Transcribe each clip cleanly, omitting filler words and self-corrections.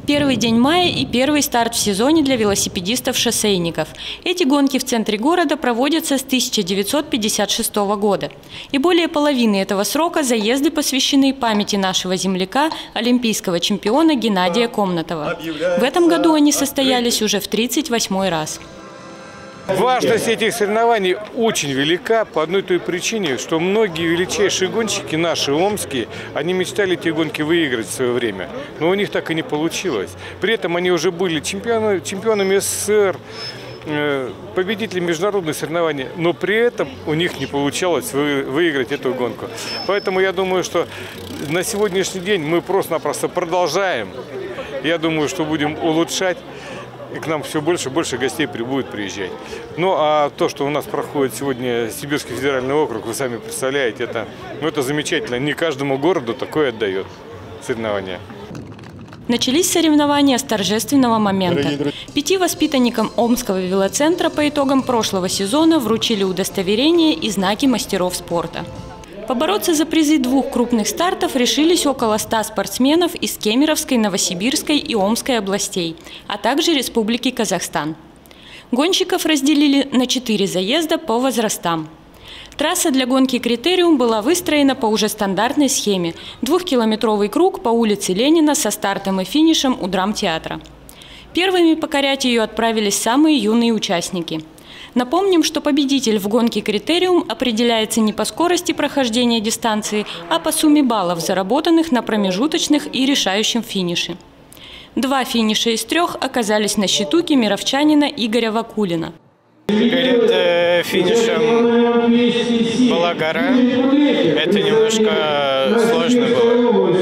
Первый день мая и первый старт в сезоне для велосипедистов-шоссейников. Эти гонки в центре города проводятся с 1956 года. И более половины этого срока заезды посвящены памяти нашего земляка, олимпийского чемпиона Геннадия Комнатова. В этом году они состоялись уже в 38-й раз. Важность этих соревнований очень велика по одной той причине, что многие величайшие гонщики, наши омские, они мечтали эти гонки выиграть в свое время, но у них так и не получилось. При этом они уже были чемпионами СССР, победителями международных соревнований, но при этом у них не получалось выиграть эту гонку. Поэтому я думаю, что на сегодняшний день мы просто-напросто продолжаем. Я думаю, что будем улучшать. И к нам все больше и больше гостей будет приезжать. Ну а то, что у нас проходит сегодня Сибирский федеральный округ, вы сами представляете, это замечательно. Не каждому городу такое отдает соревнования. Начались соревнования с торжественного момента. 5 воспитанникам Омского велоцентра по итогам прошлого сезона вручили удостоверения и знаки мастеров спорта. Побороться за призы 2 крупных стартов решились около 100 спортсменов из Кемеровской, Новосибирской и Омской областей, а также Республики Казахстан. Гонщиков разделили на 4 заезда по возрастам. Трасса для гонки «Критериум» была выстроена по уже стандартной схеме – 2-километровый круг по улице Ленина со стартом и финишем у драмтеатра. Первыми покорять ее отправились самые юные участники. Напомним, что победитель в гонке «Критериум» определяется не по скорости прохождения дистанции, а по сумме баллов, заработанных на промежуточных и решающем финише. 2 финиша из 3 оказались на счету кемеровчанина Игоря Вакулина. Перед финишем была гора. Это немножко сложно было.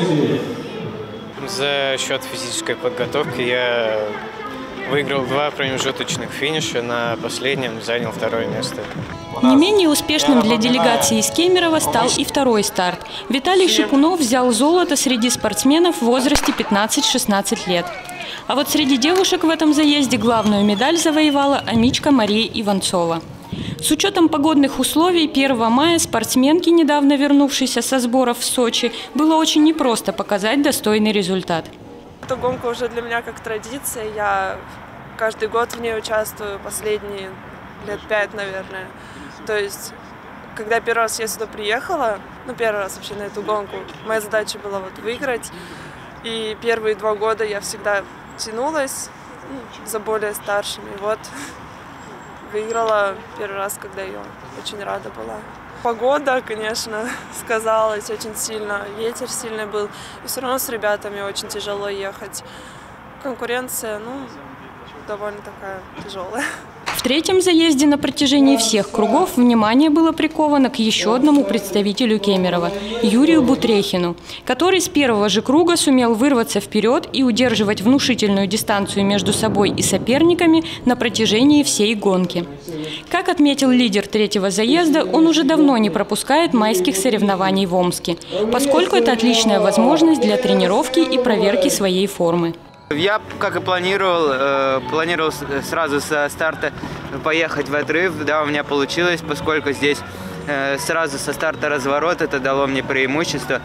За счет физической подготовки я выиграл 2 промежуточных финиша, на последнем занял 2-е место. Не менее успешным для делегации из Кемерово стал и 2-й старт. Виталий Шипунов взял золото среди спортсменов в возрасте 15-16 лет. А вот среди девушек в этом заезде главную медаль завоевала амичка Мария Иванцова. С учетом погодных условий 1 мая спортсменке, недавно вернувшейся со сборов в Сочи, было очень непросто показать достойный результат. Эта гонка уже для меня как традиция. Я каждый год в ней участвую, последние лет 5, наверное. То есть, когда первый раз я сюда приехала, первый раз вообще на эту гонку, моя задача была выиграть. И первые 2 года я всегда тянулась за более старшими. Вот выиграла первый раз, когда я очень рада была. Погода, конечно, сказалась очень сильно, ветер сильный был, и все равно с ребятами очень тяжело ехать. Конкуренция, довольно такая тяжелая. В 3-м заезде на протяжении всех кругов внимание было приковано к еще одному представителю Кемерово – Юрию Бутрехину, который с первого же круга сумел вырваться вперед и удерживать внушительную дистанцию между собой и соперниками на протяжении всей гонки. Как отметил лидер 3-го заезда, он уже давно не пропускает майских соревнований в Омске, поскольку это отличная возможность для тренировки и проверки своей формы. Я, как и планировал сразу со старта поехать в отрыв. Да, у меня получилось, поскольку здесь сразу со старта разворот, это дало мне преимущество.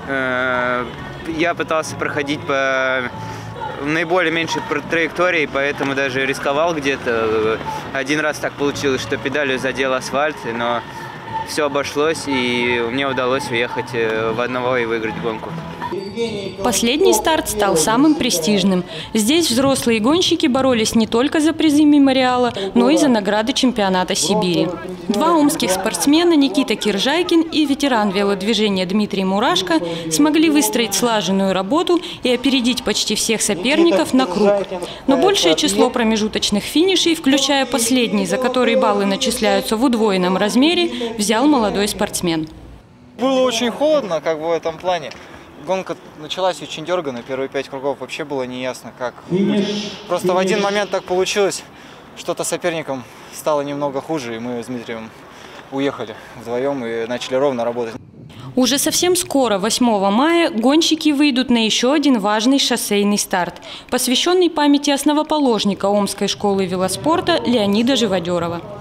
Я пытался проходить по наиболее меньшей траектории, поэтому даже рисковал где-то. Один раз так получилось, что педалью задел асфальт, но все обошлось, и мне удалось уехать в одного и выиграть гонку. Последний старт стал самым престижным. Здесь взрослые гонщики боролись не только за призы мемориала, но и за награды чемпионата Сибири. 2 омских спортсмена, Никита Киржайкин и ветеран велодвижения Дмитрий Мурашко, смогли выстроить слаженную работу и опередить почти всех соперников на круг. Но большее число промежуточных финишей, включая последний, за который баллы начисляются в удвоенном размере, взял молодой спортсмен. Было очень холодно, в этом плане. Гонка началась очень дерганно, первые 5 кругов вообще было неясно как. Просто в один момент так получилось, что-то соперникам стало немного хуже, и мы с Дмитрием уехали вдвоем и начали ровно работать. Уже совсем скоро, 8 мая, гонщики выйдут на еще один важный шоссейный старт, посвященный памяти основоположника Омской школы велоспорта Леонида Живодерова.